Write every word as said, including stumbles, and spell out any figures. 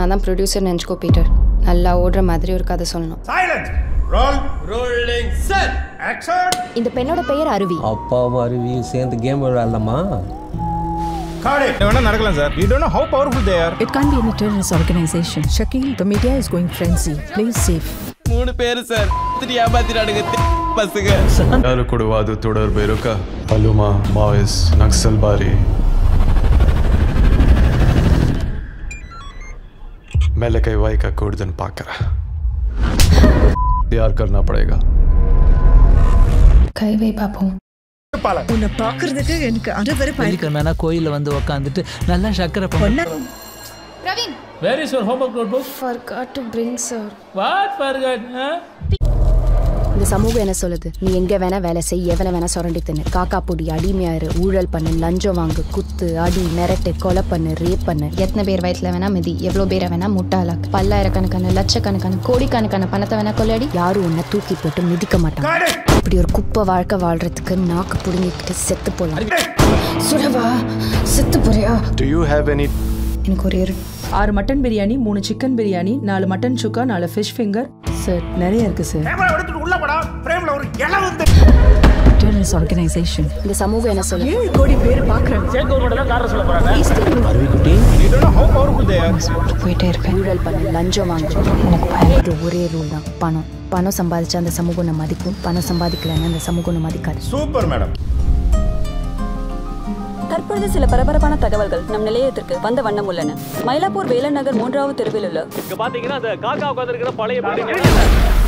நான் தான் producer நினச்சிக்கோ Peter. நல்லா ஓடுற மாதிரி ஒரு கதை சொல்லணும். இந்த பெண்ணோட பெயர் அருவி. அப்பாவும் அருவியும் சேர்ந்து கேம் விளையாடலாமா? நடக்கலாம் sir. You don't know how powerful they are. It can't be in a terrorist organization. Shakil, the media is going frenzy. Please safe. மூணு பேர் சார் ஏமாத்திரானுங்க பசங்க. ಯಾರು ಕೊಡುವ ಅದು தொடர்பு ಹಲುಮಾ ಮಾವಿಸ್ ನಕ್ಸಲ್ ಬಾರಿ ಮೇಲೆ ಕೈ वाई का कोडन पाकर तैयार करना पड़ेगा. கை வை பாப்போம். உன்னை பாக்குறதுக்கு எனக்கு அறவரை பயிர்க்கணும்னா கோயில்ல வந்து உட்காந்துட்டு நல்லா சக்கரை பண்ண. Praveen, Where is your homework notebook? forgot to bring sir. What forgot? இந்த சமூகம் என்ன சொல்லுது? நீ எங்க வேணா வேலை செய், எவனை வேணா சுரண்டி தின்னு, காக்கா பொடி, அடிமையாரு, ஊழல் பண்ணு, லஞ்சம் வாங்கு, குத்து, அடி, மிரட்டு, கொலை பண்ணு, ரேப் பண்ணு, எத்தனை பேர் வயிற்றுல வேணா மிதி, எவ்வளோ பேரை வேணா முட்டாளாக்கு, பல்லாயிரக்கணக்கான லட்சக்கணக்கான கோடிக்கணக்கான பணத்தை வேணா கொள்ளையடி, யாரும் உன்னை தூக்கி போட்டு மிதிக்க மாட்டாங்க. இப்படி ஒரு குப்பை வாழ்க்கை வாழ்றதுக்கு நாக்கு புடுங்கிக்கிட்டு செத்து போலாம். சுரவா, செத்து போறியா? Do you have any எனக்கு ஒரு ஆறு மட்டன் பிரியாணி, மூணு சிக்கன் பிரியாணி, நாலு மட்டன் சுக்கா, நாலு ஃபிஷ் ஃபிங்கர். சார் நிறைய இருக்கு சார். Terrorist organisation. இந்த சமூகம் என்ன சொல்லுது? ஏழு கோடி பேர் பாக்குறாங்க. அருவிக்குட்டி, You don't know how powerful they are. போயிட்டே இருக்கேன். ஊழல் பண்ணு, லஞ்சம் வாங்கு, எனக்கு பயன்படுற ஒரே ரூல் தான் பணம். பணம் சம்பாதிச்சா அந்த சமூகம் நம்ம மதிக்கும், பணம் சம்பாதிக்கலன்னா அந்த சமூகம் நம்ம மதிக்காது. Super madam. தற்பொழுது சில பரபரப்பான தகவல்கள் நம் நிலையத்திற்கு வந்த வண்ணம் உள்ளன. மயிலாப்பூர் வேலன் நகர் மூன்றாவது தெருவில் உள்ள இங்க பாத்தீங்கன்னா அந்த காக்கா உட்கார்ந்திருக்கிற பழைய